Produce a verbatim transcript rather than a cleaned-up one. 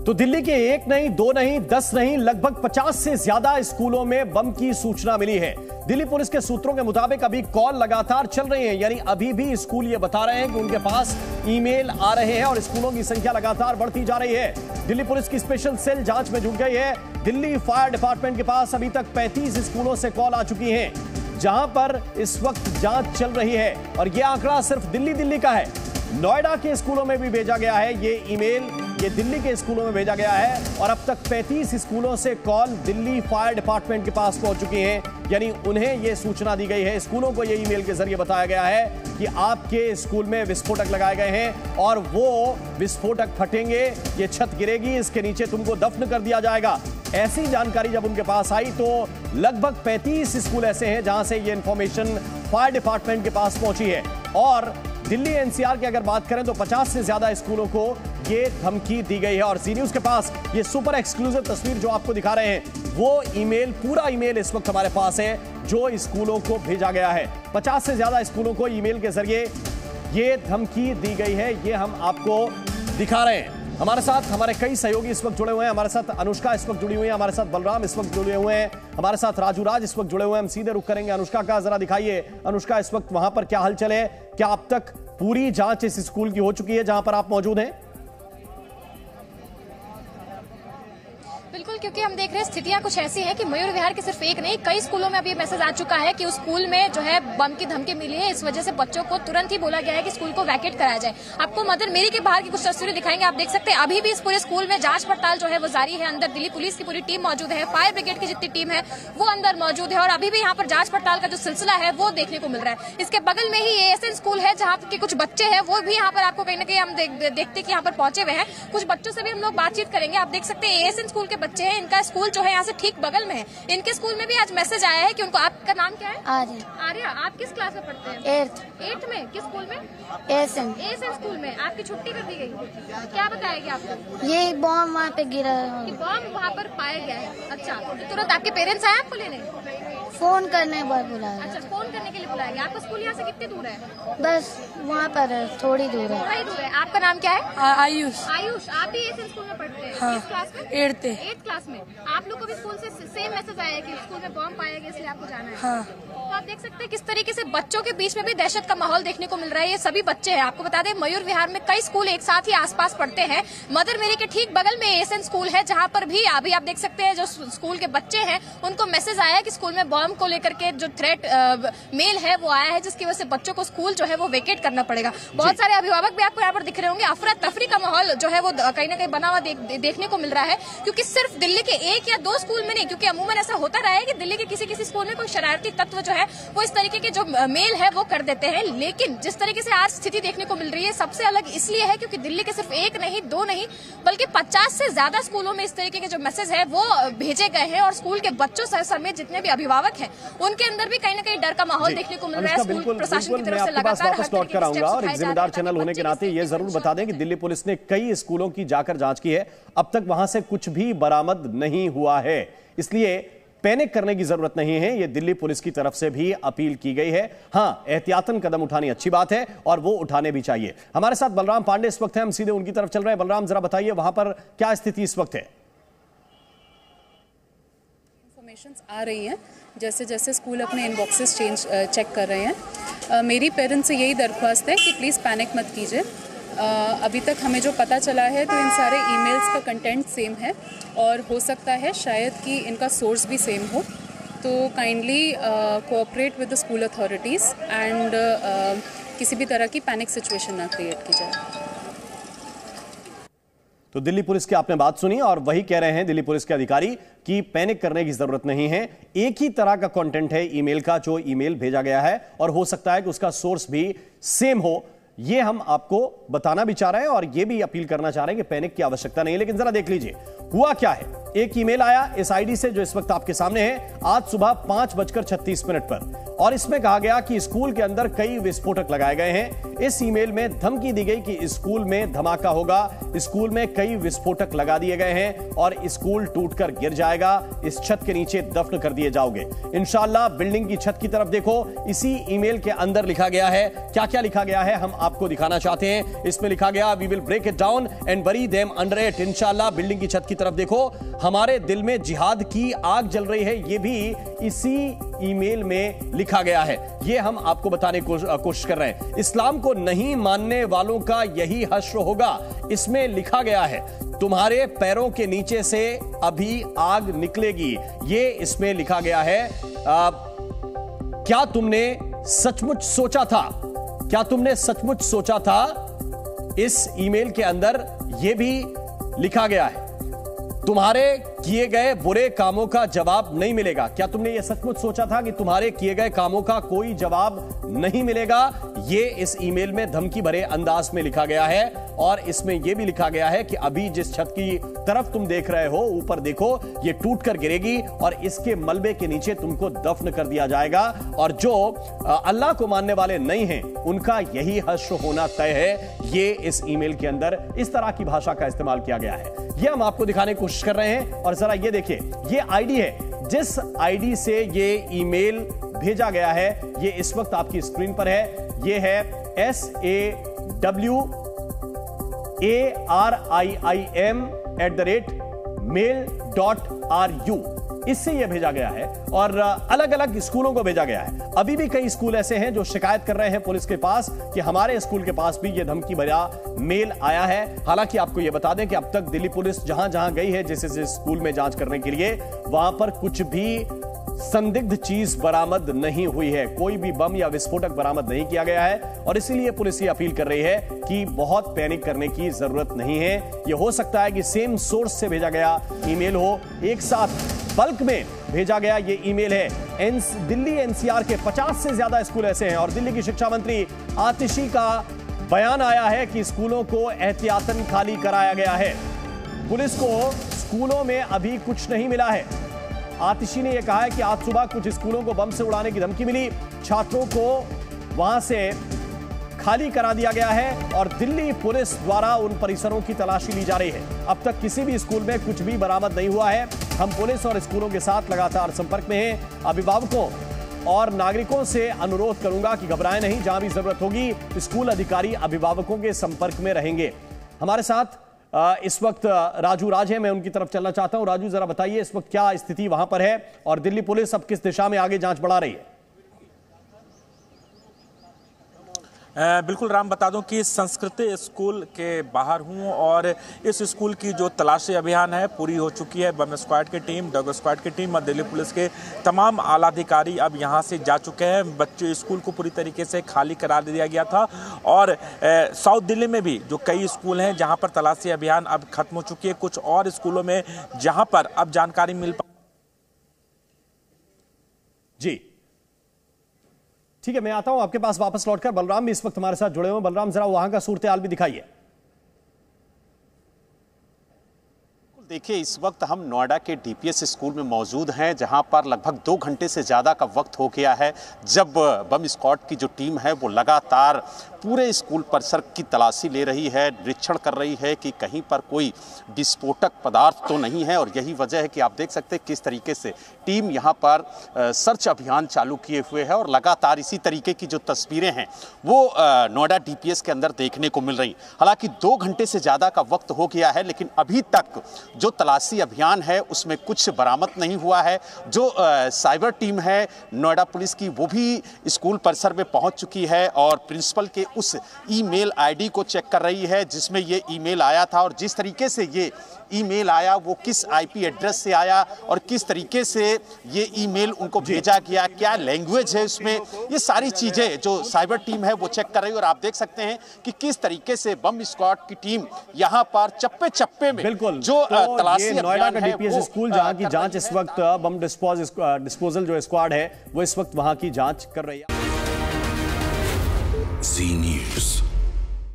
तो दिल्ली के एक नहीं, दो नहीं, दस नहीं, लगभग पचास से ज्यादा स्कूलों में बम की सूचना मिली है। दिल्ली पुलिस के सूत्रों के मुताबिक अभी कॉल लगातार चल रही है, यानी अभी भी स्कूल ये बता रहे हैं कि उनके पास ईमेल आ रहे हैं और स्कूलों की संख्या लगातार बढ़ती जा रही है। दिल्ली पुलिस की स्पेशल सेल जांच में जुट गई है। दिल्ली फायर डिपार्टमेंट के पास अभी तक पैंतीस स्कूलों से कॉल आ चुकी है, जहां पर इस वक्त जांच चल रही है। और यह आंकड़ा सिर्फ दिल्ली दिल्ली का है, नोएडा के स्कूलों में भी भेजा गया है ये ईमेल, ये दिल्ली के स्कूलों में भेजा गया है। और अब तक पैंतीस स्कूलों से कॉल दिल्ली फायर डिपार्टमेंट के पास पहुंच चुकी हैं, यानी उन्हें यह सूचना दी गई है, स्कूलों को यह ईमेल के जरिए बताया गया है कि आपके स्कूल में विस्फोटक लगाए गए हैं और वो विस्फोटक फटेंगे, ये छत गिरेगी, इसके नीचे तुमको दफन कर दिया जाएगा। ऐसी जानकारी जब उनके पास आई तो लगभग पैंतीस स्कूल ऐसे हैं जहां से ये इंफॉर्मेशन फायर डिपार्टमेंट के पास पहुंची है। और दिल्ली एनसीआर की अगर बात करें तो पचास से ज्यादा स्कूलों को ये धमकी दी गई है। और जी न्यूज के पास ये सुपर एक्सक्लूसिव तस्वीर जो आपको दिखा रहे हैं, वो ईमेल, पूरा ईमेल इस वक्त हमारे पास है जो स्कूलों को भेजा गया है। पचास से ज्यादा स्कूलों को ईमेल के जरिए ये धमकी दी गई है, ये हम आपको दिखा रहे हैं। हमारे साथ हमारे कई सहयोगी इस वक्त जुड़े हुए हैं। हमारे साथ अनुष्का इस वक्त जुड़ी हुई है, हमारे साथ बलराम इस वक्त जुड़े हुए हैं, हमारे साथ राजू राज इस वक्त जुड़े हुए हैं। हम सीधे रुख करेंगे अनुष्का का, जरा दिखाइए अनुष्का इस वक्त वहां पर क्या हलचल है, क्या अब तक पूरी जांच इस स्कूल की हो चुकी है जहां पर आप मौजूद हैं? बिल्कुल, क्योंकि हम देख रहे हैं स्थितियां कुछ ऐसी हैं कि मयूर विहार के सिर्फ एक नहीं, कई स्कूलों में अभी मैसेज आ चुका है कि उस स्कूल में जो है बम की धमकी मिली है। इस वजह से बच्चों को तुरंत ही बोला गया है कि स्कूल को वैकेट कराया जाए। आपको मदर मेरी के बाहर की कुछ तस्वीरें दिखाएंगे। आप देख सकते हैं अभी भी इस पूरे स्कूल में जांच पड़ताल जो है वो जारी है। अंदर दिल्ली पुलिस की पूरी टीम मौजूद है, फायर ब्रिगेड की जितनी टीम है वो अंदर मौजूद है और अभी भी यहाँ पर जांच पड़ताल का जो सिलसिला है वो देखने को मिल रहा है। इसके बगल में ही एएसएन स्कूल है जहाँ के कुछ बच्चे हैं, वो भी यहाँ पर आपको कहीं ना कहीं हम देखते कि यहाँ पर पहुंचे हुए हैं। कुछ बच्चों से भी हम लोग बातचीत करेंगे। आप देख सकते हैं एएसएन स्कूल के बच्चे हैं, इनका स्कूल जो है यहाँ से ठीक बगल में है। इनके स्कूल में भी आज मैसेज आया है कि उनको, आपका नाम क्या है? आर्या। आर्या, आप किस क्लास में पढ़ते हैं? एट्थ। एट्थ में? किस स्कूल में? एएसएन। एएसएन स्कूल में आपकी छुट्टी कर दी गई, क्या बताया गया आपको? ये बॉम्ब वहाँ पे गिरा है, बॉम्ब वहाँ पर पाया गया है। अच्छा, तो तुरंत आपके पेरेंट्स आए आपको लेने? फोन करने पर बुलाया। अच्छा, फोन करने के लिए बुलाया गया। आपका स्कूल यहाँ से कितनी दूर है? बस वहाँ पर है, थोड़ी दूर है। थोड़ा ही दूर है। आपका नाम क्या है? आयुष। आयुष, आप भी एएसएन स्कूल में पढ़ते हैं? हाँ। किस क्लास में? एट्थ। एट्थ क्लास में। आप लोग को भी स्कूल से सेम मैसेज आया है कि स्कूल में बॉम्ब पाया गया इसलिए आपको जाना है? हाँ। तो आप देख सकते हैं किस तरीके से बच्चों के बीच में भी दहशत का माहौल देखने को मिल रहा है। ये सभी बच्चे हैं, आपको बता दें मयूर विहार में कई स्कूल एक साथ ही आसपास पढ़ते हैं। मदर मेरी के ठीक बगल में एएसएन स्कूल है जहां पर भी अभी आप देख सकते हैं जो स्कूल के बच्चे हैं उनको मैसेज आया है कि स्कूल में बॉम्ब को लेकर के जो थ्रेट मेल है वो आया है, जिसकी वजह से बच्चों को स्कूल जो है वो वेकेट करना पड़ेगा। बहुत सारे अभिभावक भी आपको यहाँ पर दिख रहे होंगे। अफरा तफरी का माहौल जो है वो कहीं ना कहीं बना हुआ देख, देखने को मिल रहा है, क्योंकि सिर्फ दिल्ली के एक या दो स्कूल में नहीं, क्योंकि अमूमन ऐसा होता रहा है कि दिल्ली के किसी किसी स्कूल में कोई शरारती तत्व जो है वो इस तरीके के जो मेल है वो कर देते हैं। लेकिन जिस तरीके से आज स्थिति देखने को मिल रही है सबसे अलग इसलिए है क्योंकि दिल्ली के सिर्फ एक नहीं, दो नहीं, बल्कि पचास से ज्यादा स्कूलों में इस तरीके के जो मैसेज है वो भेजे गए हैं। और स्कूल के बच्चों समेत जितने भी अभिभावक हैं उनके अंदर भी कहीं ना कहीं डर का माहौल देखने को मिल रहा है। स्कूल प्रशासन की तरफ से लगातार वापस लौट कर आऊंगा और एक जिम्मेदार चैनल होने के नाते ये जरूर बता दें कि दिल्ली पुलिस ने कई स्कूलों की जाकर जांच की है, अब तक वहां से कुछ भी बरामद नहीं हुआ है, इसलिए पैनिक करने की जरूरत नहीं है, ये दिल्ली पुलिस की तरफ से भी अपील की गई है। हां, एहतियातन कदम उठानी अच्छी बात है और वो उठाने भी चाहिए। हमारे साथ बलराम पांडे इस वक्त है, हम सीधे उनकी तरफ चल रहे हैं। बलराम, जरा बताइए वहां पर क्या स्थिति इस वक्त है? इन्फॉर्मेशंस आ रही हैं जैसे जैसे स्कूल अपने इनबॉक्सेस चेंज चेक कर रहे हैं। मेरी पेरेंट्स से यही दरख्वास्त है कि प्लीज़ पैनिक मत कीजिए। Uh, अभी तक हमें जो पता चला है तो इन सारे ईमेल्स का कंटेंट सेम है और हो सकता है शायद कि इनका सोर्स भी सेम हो, तो kindly cooperate with the school authorities and किसी भी तरह की पैनिक सिचुएशन ना क्रिएट की जाए। तो दिल्ली पुलिस की आपने बात सुनी और वही कह रहे हैं दिल्ली पुलिस के अधिकारी कि पैनिक करने की जरूरत नहीं है, एक ही तरह का कंटेंट है ईमेल का जो ईमेल भेजा गया है और हो सकता है कि उसका सोर्स भी सेम हो। ये हम आपको बताना भी चाह रहे हैं और ये भी अपील करना चाह रहे हैं कि पैनिक की आवश्यकता नहीं है। लेकिन जरा देख लीजिए हुआ क्या है। एक ईमेल आया इस आईडी से जो इस वक्त आपके सामने है, आज सुबह पांच बजकर छत्तीस मिनट पर और इसमें कहा गया कि स्कूल के अंदर कई विस्फोटक लगाए गए हैं। इस ईमेल में धमकी दी गई कि स्कूल में धमाका होगा, स्कूल में कई विस्फोटक लगा दिए गए हैं और स्कूल टूटकर गिर जाएगा, इस छत के नीचे दफन कर दिए जाओगे। इंशाल्लाह बिल्डिंग की छत की तरफ देखो, इसी ईमेल के अंदर लिखा गया है। क्या क्या लिखा गया है हम आपको दिखाना चाहते हैं। इसमें लिखा गया, we will break it down and bury them under it. इंशाल्लाह बिल्डिंग की छत की तरफ देखो, हमारे दिल में जिहाद की आग जल रही है, ये भी इसी ईमेल में लिखा गया है। ये हम आपको बताने की कोशिश कर रहे हैं। इस्लाम को नहीं मानने वालों का यही हश्र होगा, इसमें लिखा गया है। तुम्हारे पैरों के नीचे से अभी आग निकलेगी, ये इसमें लिखा गया है। आ, क्या तुमने सचमुच सोचा था क्या तुमने सचमुच सोचा था इस ईमेल के अंदर यह भी लिखा गया है, तुम्हारे किए गए बुरे कामों का जवाब नहीं मिलेगा। क्या तुमने यह सचमुच सोचा था कि तुम्हारे किए गए कामों का कोई जवाब नहीं मिलेगा? यह इस ईमेल में धमकी भरे अंदाज में लिखा गया है और इसमें यह भी लिखा गया है कि अभी जिस छत की तरफ तुम देख रहे हो, ऊपर देखो, यह टूटकर गिरेगी और इसके मलबे के नीचे तुमको दफन कर दिया जाएगा। और जो अल्लाह को मानने वाले नहीं हैं, उनका यही हश्र होना तय है। यह इस ईमेल के अंदर इस तरह की भाषा का इस्तेमाल किया गया है। यह हम आपको दिखाने की कोशिश कर रहे हैं। और जरा ये देखिए, ये आईडी है जिस आईडी से ये ईमेल भेजा गया है, ये इस वक्त आपकी स्क्रीन पर है। ये है S A W A R I I M at the rate mail dot R U, इससे यह भेजा गया है और अलग अलग स्कूलों को भेजा गया है। अभी भी कई स्कूल ऐसे हैं जो शिकायत कर रहे हैं पुलिस के पास कि हमारे स्कूल के पास भी यह धमकी भरा मेल आया है। हालांकि आपको यह बता दें कि अब तक दिल्ली पुलिस जहां जहां गई है जिस जिस स्कूल में जांच करने के लिए, वहां पर कुछ भी संदिग्ध चीज बरामद नहीं हुई है, कोई भी बम या विस्फोटक बरामद नहीं किया गया है। और इसीलिए पुलिस ये अपील कर रही है कि बहुत पैनिक करने की जरूरत नहीं है। यह हो सकता है कि सेम सोर्स से भेजा गया ईमेल हो, एक साथ बल्क में भेजा गया ये ईमेल है। एनस, दिल्ली एनसीआर के पचास से ज्यादा स्कूल ऐसे हैं और दिल्ली की शिक्षा मंत्री आतिशी का बयान आया है कि स्कूलों को एहतियातन खाली कराया गया है। पुलिस को स्कूलों में अभी कुछ नहीं मिला है। आतिशी ने यह कहा है कि आज सुबह कुछ स्कूलों को बम से उड़ाने की धमकी मिली, छात्रों को वहां से खाली करा दिया गया है और दिल्ली पुलिस द्वारा उन परिसरों की तलाशी ली जा रही है। अब तक किसी भी स्कूल में कुछ भी बरामद नहीं हुआ है। हम पुलिस और स्कूलों के साथ लगातार संपर्क में हैं। अभिभावकों और नागरिकों से अनुरोध करूंगा कि घबराएं नहीं, जहां भी जरूरत होगी स्कूल अधिकारी अभिभावकों के संपर्क में रहेंगे। हमारे साथ इस वक्त राजू राज है, मैं उनकी तरफ चलना चाहता हूं। राजू, जरा बताइए इस वक्त क्या स्थिति वहां पर है और दिल्ली पुलिस अब किस दिशा में आगे जांच बढ़ा रही है? बिल्कुल राम, बता दूं कि संस्कृति स्कूल के बाहर हूं और इस स्कूल की जो तलाशी अभियान है पूरी हो चुकी है। बम स्क्वाड की टीम, डॉग स्क्वाड की टीम और दिल्ली पुलिस के तमाम आला अधिकारी अब यहां से जा चुके हैं। बच्चे स्कूल को पूरी तरीके से खाली करा दिया गया था और ए, साउथ दिल्ली में भी जो कई स्कूल हैं जहां पर तलाशी अभियान अब खत्म हो चुकी है। कुछ और स्कूलों में जहां पर अब जानकारी मिल पा जी ठीक है, मैं आता हूं आपके पास वापस लौटकर। बलराम भी इस वक्त हमारे साथ जुड़े हुए। बलराम, जरा वहां का सूरत हाल भी दिखाइए। देखिए, इस वक्त हम नोएडा के डीपीएस स्कूल में मौजूद हैं, जहां पर लगभग दो घंटे से ज़्यादा का वक्त हो गया है जब बम स्क्वाड की जो टीम है वो लगातार पूरे स्कूल परिसर की तलाशी ले रही है, निरीक्षण कर रही है कि कहीं पर कोई विस्फोटक पदार्थ तो नहीं है। और यही वजह है कि आप देख सकते हैं किस तरीके से टीम यहाँ पर सर्च अभियान चालू किए हुए है और लगातार इसी तरीके की जो तस्वीरें हैं वो नोएडा डीपीएस के अंदर देखने को मिल रही। हालांकि दो घंटे से ज़्यादा का वक्त हो गया है, लेकिन अभी तक जो तलाशी अभियान है उसमें कुछ बरामद नहीं हुआ है। जो साइबर टीम है नोएडा पुलिस की, वो भी स्कूल परिसर में पहुंच चुकी है और प्रिंसिपल के उस ईमेल आईडी को चेक कर रही है जिसमें ये ईमेल आया था और जिस तरीके से ये ईमेल आया वो किस आईपी एड्रेस से आया और किस तरीके से ये ईमेल उनको भेजा गया, क्या लैंग्वेज है उसमें, ये सारी चीजें जो साइबर टीम है वो चेक कर रही है। और आप देख सकते हैं कि किस तरीके से बम स्क्वाड की टीम यहाँ पर चप्पे चप्पे में बिल्कुल जो तो तलाशी नोएडा का डीपीएस स्कूल जहां की जांच इस वक्त बम डिस्पोजल जो स्क्वाड है वो इस वक्त वहां की जांच कर रही है। जी न्यूज़।